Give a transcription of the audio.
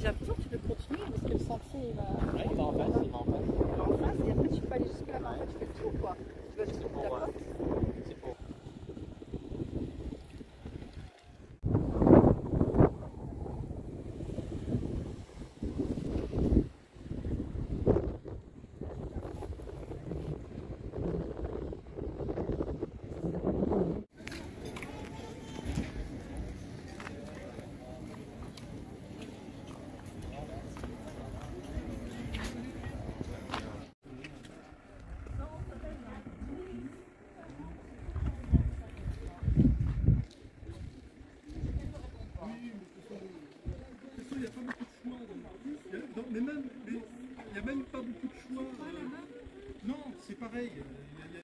j'ai l'impression que tu peux continuer parce que le sentier il va. Ouais, il va en face, il va en face. Il va en face et après tu peux aller jusque là-bas. En fait, tu fais le tour quoi. Tu vas jusqu'au bout de la côte. C'est pour. Mais même, il n'y a même pas beaucoup de choix. Non, c'est pareil.